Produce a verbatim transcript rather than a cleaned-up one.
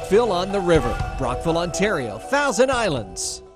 Brockville on the River, Brockville, Ontario, Thousand Islands.